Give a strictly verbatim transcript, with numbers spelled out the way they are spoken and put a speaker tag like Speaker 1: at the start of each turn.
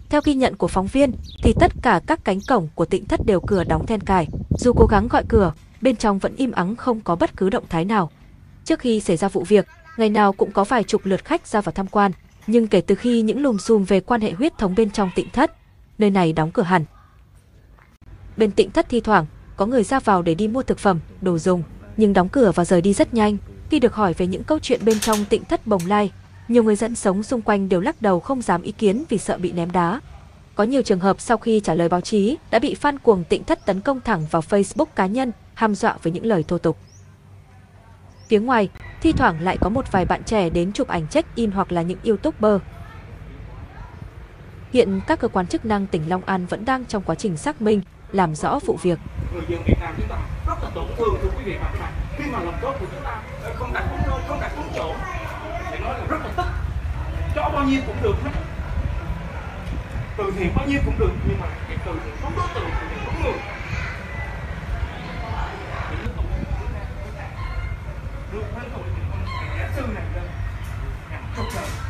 Speaker 1: Theo ghi nhận của phóng viên, thì tất cả các cánh cổng của Tịnh Thất đều cửa đóng then cài. Dù cố gắng gọi cửa, bên trong vẫn im ắng không có bất cứ động thái nào. Trước khi xảy ra vụ việc, ngày nào cũng có vài chục lượt khách ra vào tham quan. Nhưng kể từ khi những lùm xùm về quan hệ huyết thống bên trong Tịnh Thất, nơi này đóng cửa hẳn. Bên Tịnh Thất thi thoảng có người ra vào để đi mua thực phẩm, đồ dùng, nhưng đóng cửa và rời đi rất nhanh. Khi được hỏi về những câu chuyện bên trong Tịnh Thất Bồng Lai, nhiều người dân sống xung quanh đều lắc đầu không dám ý kiến vì sợ bị ném đá. Có nhiều trường hợp sau khi trả lời báo chí đã bị fan cuồng Tịnh Thất tấn công thẳng vào Facebook cá nhân, hăm dọa với những lời thô tục. Phía ngoài, thi thoảng lại có một vài bạn trẻ đến chụp ảnh check-in hoặc là những YouTuber. Hiện các cơ quan chức năng tỉnh Long An vẫn đang trong quá trình xác minh, làm rõ vụ việc.
Speaker 2: Người dân Việt Nam chúng ta rất là tổn thương thưa quý vị và các bạn. Khi mà lòng tốt của chúng ta không đặt đúng nơi, không đặt đúng chỗ, thì nói là rất là tức. Cho bao nhiêu cũng được hết. Từ thiện bao nhiêu cũng được, nhưng mà cái từ thiện không đối tượng, từ thiện đúng người. Đưa hết rồi, kẻ sư này lên, chụp rồi.